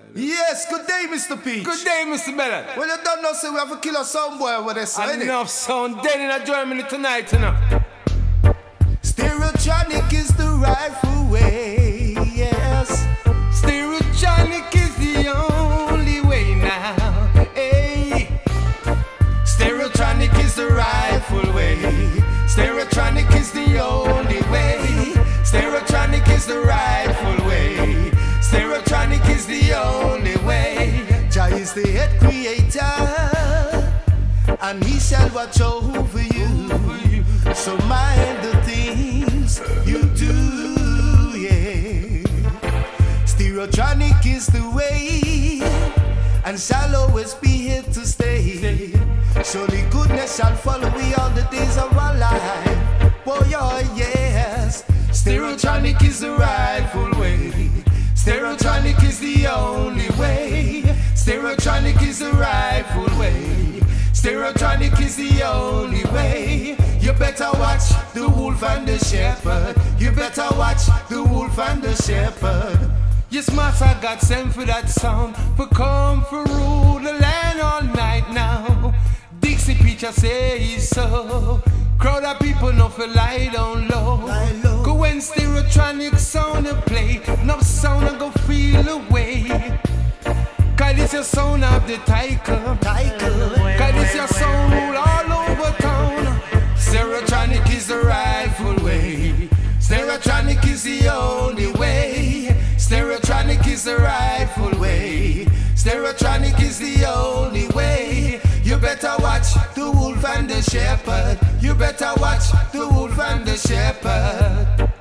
Yes, good day, Mr. Peach. Good day, Mr. Bellot. Well, you don't know, say we have to kill a sound boy over there, so enough sound dead in Germany tonight, you know. Stereotronic is the rightful way, yes. Stereotronic is the only way now, hey. Stereotronic is the rightful way. Stereotronic is the only way. Stereotronic is the rightful way. Stereotronic is the only way. Jah is the head creator, and he shall watch over you. So mind the things you do, yeah. Stereotronic is the way, and shall always be here to stay. Surely goodness shall follow we all the days of our life. Boy, oh yes. Stereotronic is the rightful way. Stereotronic is the only way. Stereotronic is the rightful way. Stereotronic is the only way. You better watch the wolf and the shepherd. You better watch the wolf and the shepherd. Yes, Master God sent for that sound, for come for rule the land all night now. Dixie Preacher say so. Crowd of people no for lie down low. Go when Stereotronic sound a play, no sound a go feel away. Cause it's your sound of the title. Cause it's your sound rule all over town. Stereotronic is the rightful way. Stereotronic is the only way. Stereotronic is the rightful way. Stereotronic is the only way. You better watch the wolf and the shepherd. You better watch the wolf and the shepherd.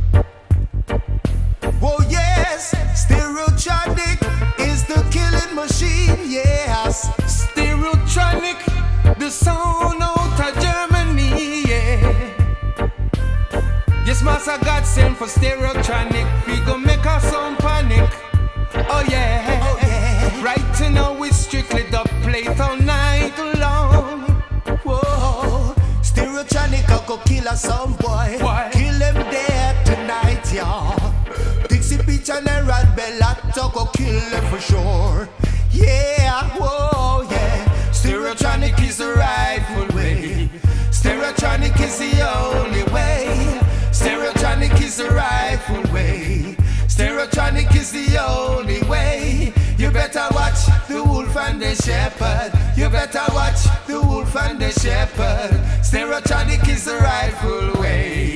Oh yes, Stereotronic is the killing machine, yes. Stereotronic, the sound out of Germany, yeah. Yes, Master God sent for Stereotronic. We gon' make our sound panic. Oh yeah, oh yeah. Right now it's strictly the plate all night long. Whoa, Stereotronic I go kill a sound boy. Why? Kill him dead tonight, y'all. Dixie Peach and Rod Bellot go kill him for sure. Yeah, whoa, yeah. Stereotronic is the rightful way. Stereotronic is the only way. Stereotronic is the rightful way. Stereotronic is the only way. You better watch the wolf and the shepherd. You better watch the wolf and the shepherd. Stereotronic is the rightful way.